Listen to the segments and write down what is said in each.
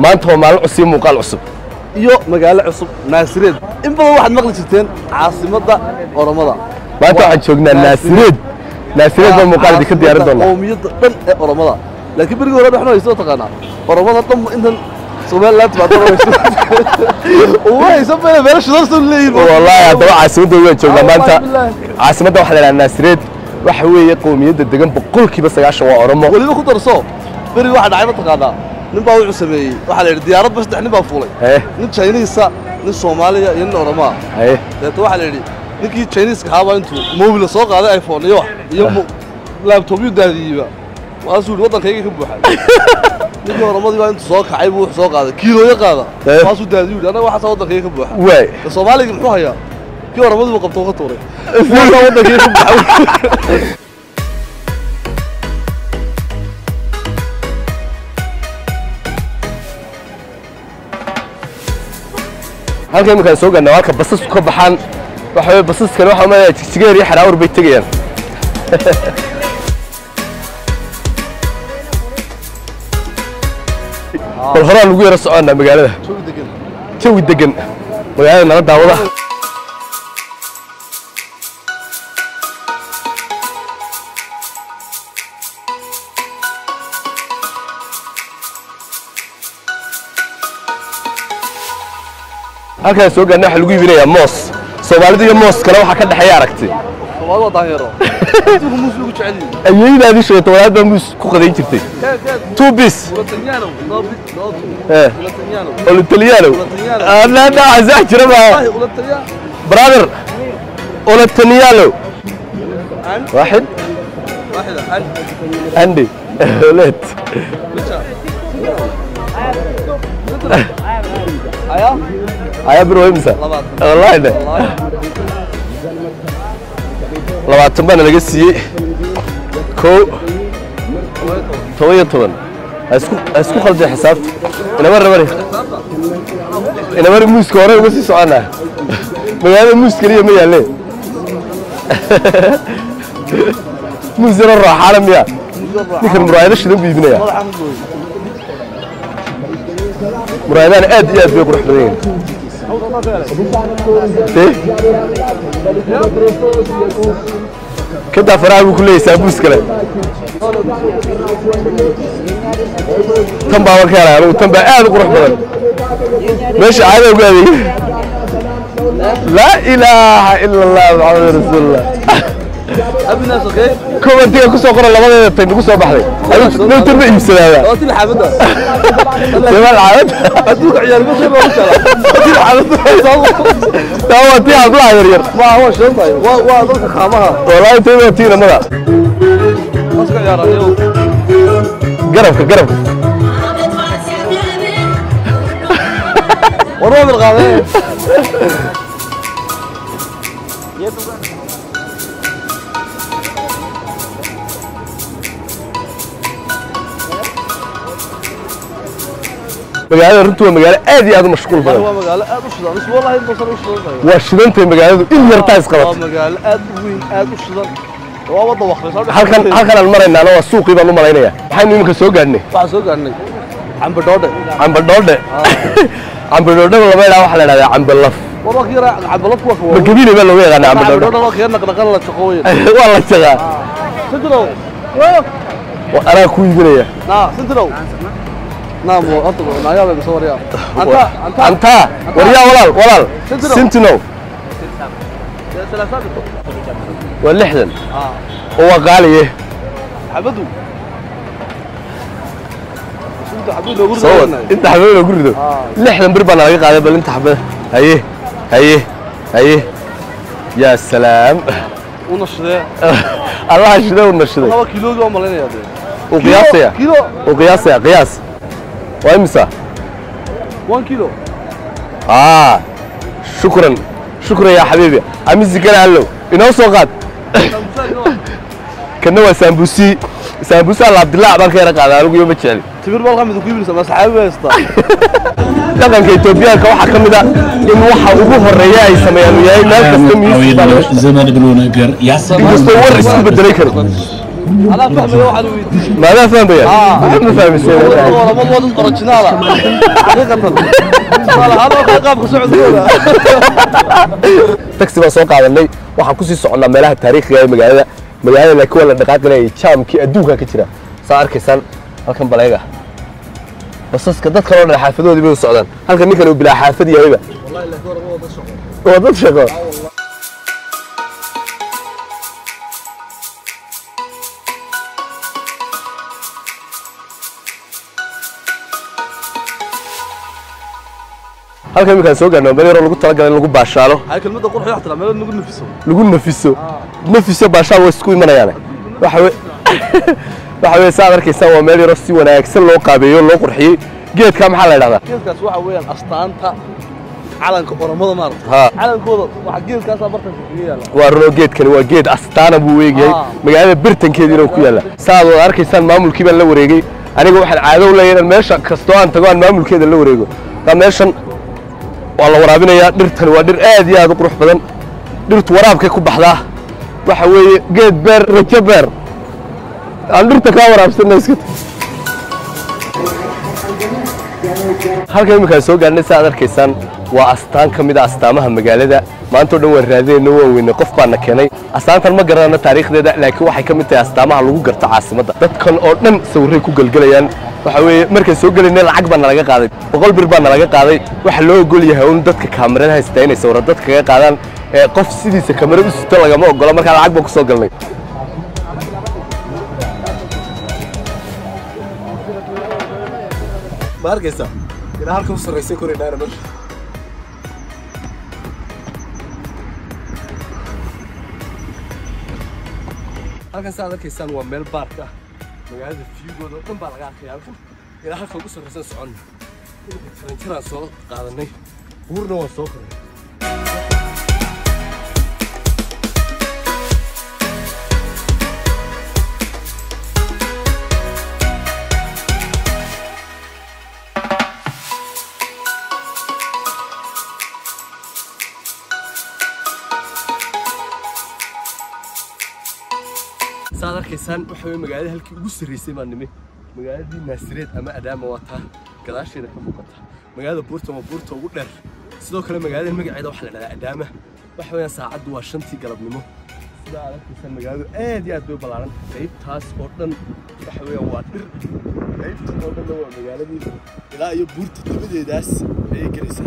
maanta waa maalin cusub muuqaal cusub iyo magaalo cusub Naasireed in badan waxaad maqli jirteen caasimadda Oromada maanta waxaan joognaa Naasireed waa muuqaal ka diyaarin doona qowmiyadda dhan ee Oromada laakiin berigi hore waxna haysto taqaana Oromada dhan intan Soomaaliland baa doonayso oo ay meel shidal soo leeyihiin wallahi hadda caasimadda waan joognaa maanta caasimadda waxa la yiraahdaa Naasireed waxa weeye qowmiyadda degan boqolkiiba 9 waa Oromo waliba ku darso berigi waxa dhacay taqaana nin baa wuxuu sameeyay waxa la yiraahdaa diyaarad bas nin baa fuulay nin Chinese nin Soomaaliya iyo nin Oromo dadka waxa la yiraahdaa ninkii Chinese ka haba intuu mobile soo qaaday iPhone iyo laptop yu daadiiba waasuul wadankayga ka buuxay ninkii Oromadii baa intuu soo kacay buu soo qaaday kiilooyo qaada waasuul daadiiyo anaga waxa soo wadankayga ka buuxay way Soomaaliga muxuu hayaa kii Oromadii uu qabto ka tuuray waxa wadankayga ka buuxay halkan markaan soo gaarnaa halka basasku ka baxaan waxa weeye basaskana waxa ma jigjigeer iyo xaraawr bay tagayaan bal horaan lagu yara soconaa magaalada jawi degan magaalada nala daawada halkaan soo gaarnaa waxa lagu iibinayaa moos Soomaalida iyo moos kale waxa ka dhaxay aragtay Soomaalida daanyaro intuu muus ugu jecel yahay ayeeydaadii sheegtay walaal baa muus ku qadayn jirtay two piece Olataliano ana azah jira ma brother Olataliano واحد عندي ولد يا برو امسا والله ده labaatan bana laga siiyay koo 17 isku khalday xisaabta ina mar muuska hore uga sii soconaa magaalada muus kaliya ma yaaleen muus yar raaxana miya ninkan muraayada shidan buu iibinaya muraayadana aad iyo aad bay qurux badan yihiin كده فراغ كله يسابوس كله تنبأ وكاله لو تنبأ قاعد قروح بدل ماشي عادي وقاعد لا إله إلا الله محمد رسول الله أبي ناس أوكي كم أنت كوسو قرر لما تبي كوسو بحري لو تربي إمسنا هذا أنت الحافظة سمع العاد أدوك عيال ما شاء الله أنت الحافظة هو أنت عبد الله يرير ما هو شو طيب وأدوك خامها والله أنت ما تينا مرة أسكت يا رجال قربك وروح الغاضي magaalada runtu waa magaalo aad iyo aad u mashquul badan waa magaalo aad u shidan wallahi inta soo shidan waa shidantay magaaladu in yartaa isqabat waa magaalo aad u weyn aad u shidan waa wada waqti halkan aan maraynaa waa suuqii baan u malaynaya waxaan nimanka soo gaarnay amba doodhe lama ilaa waxa la yiraahdaa amba laf والله كيرا عبلط وكوا ما قبيله بقى لو يغنى عبد الله والله كيرا نقل لا تقوي والله شغال سدرو وانا كوي بنيا سدرو نعم انت نايا بصور يا انت وريا ولال سنتنو واللحدن هو غالي حبدو انت حبيبي لو غردو لحدن بربنا laga qaaday bal inta xabada haye يا سلام ونشده الله شده ونشده 2 كيلو oo malinaya وقياسيا كيلو وقياسيا قياس وامسا 1 كيلو شكرا يا حبيبي امزي كان هلو انو سو قاد كنا سامبوسي عبد الله بان كيرا قادا anigu iyo ma jecel tibir bal qamid ku iibinaysa ma saxaabi haysta dhaqanka Itoobiyaanka waxa kamid ah in waxa ugu horeeya ay sameeyaan yahay meel kasta miis زمان بلو نجر يا سلام war isku bedelay karo أنا فاهم واحد ويدي ما أنا فاهم بيا ما فاهم السيد والله ما مود أورجينال حقيقة هذا قاب سعود تاكسي baan soo qaadanay waxaan ku sii soconnaa meelaha taariikhiga ee magaalada kuwa la dhaqaaqinay jaamkii adduunka ka jira saa arkaysan halkan baleega basaska dad kale oo dhan xaafadoodii bay u socdaan halkan ninkan uu bilaa xaafad yahayba wallahi la goor wada shaqo wada shaqo halkan midkaan soo gaarnay meel yar oo lagu talagalay in lagu baashaalo hay kelmadda qurux iyo ixtiraam meel lagu nafiso baashaal way isku imanayaan waxa weeye saa arkaysan waa meel yar oo si wanaagsan loo qaabeeyo loo qurxiyey geedka maxaa la yiraahdaa geedkaas waxa weeyaan astaanta calanka oromada maartay calankooda waxa geedkaas bartanka ku yaala waa roo geedkani waa geed astaana buu weegay magaalada birtankeedina uu ku yaala saad oo arkaysan maamulkii baan la wareegay aniga waxaan caado u leeyahay meesha kasto aan tago aan maamulkeeda la wareego meeshan waa la waraabinayaa dhirtan waa dhir aad iyo aad u qurux badan dhirtu waraabkay ku baxdaa waxa weeye geed beer rajo beer aan dhirta kaa waraabsanay iska halkan iminkaan soo gaarnay saa aad arkaysaan waa astaan ka mid a astaamaha magaalada maanta oo dhan waan raadinayna waan weynay qof baana keenay astaantan ma garanayno taariikhdeeda laakiin waxay ka mid tahay astaamaha lagu garto caasimadda dadkan oo dhan sawirray ku galgalayaan waxa weeye markaan soo gelaynay lacag baa nalaga qaaday 100 bir baa nalaga qaaday waxa loo ogol yahay in dadka kaamiradaha haysta inay sawirro dadka kaga qaadaan qof sidiisa kaamirada u sito lagama ogola markaa lacag baan ku soo galnay ma arkaysaa ilaa halka u sarreysay korinayna meesha halkan saad arkaysaan waa meel baarka ah magaalada fiigooda oo dhan baa laga arkaya halkan ilaa halka ugu sarreysan soconna taranjaraan soo qaadanay buurna waan soo koray saad arkaysaan waxa weeye magaalada halkii ugu sarreysay baan nimay magaaladii naasireed ama adaama waa taa gadaasheeda ka muuqata magaalada buurta waa buurta ugu dheer sidoo kale magaalada magaceeda waxaa la dhahdaa adaama waxa weeyaan saacaddu waa 5tii galabnimo sida aad arkaysaan magaaladu aad iyo aad bay u ballaaran qaybtaas oo dhan waxa weeyaan waa dhir qaybta oo dhan waa magaaladii ilaa iyo buurta dabadeedaas ayay gelaysaa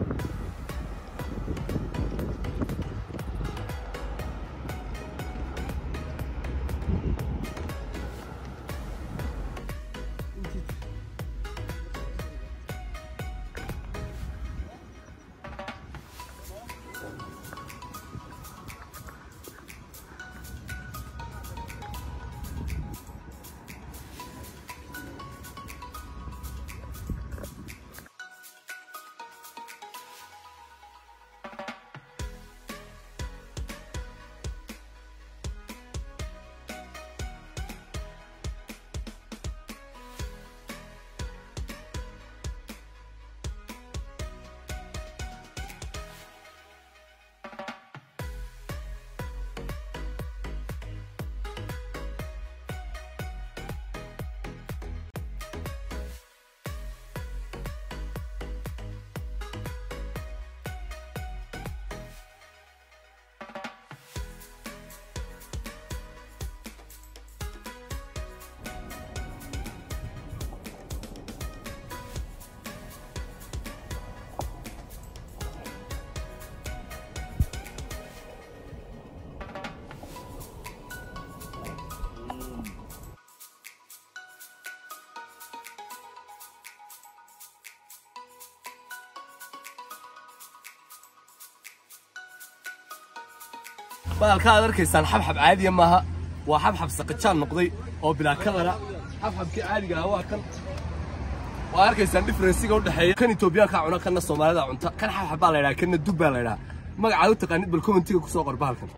بالك هذا ركيسان حبحب عادي ماها وحبحب سقطان نقضي أو بلا كلرة حبحب كعادي قهوة كان وأركيسان ديفرنسي قول دحية كان يتوبيا كعنا كنا الصومالي عنتا كان حبحب على كنا الدب على ما قعدوا تقنيت بالكومنتي وكسوق بالكم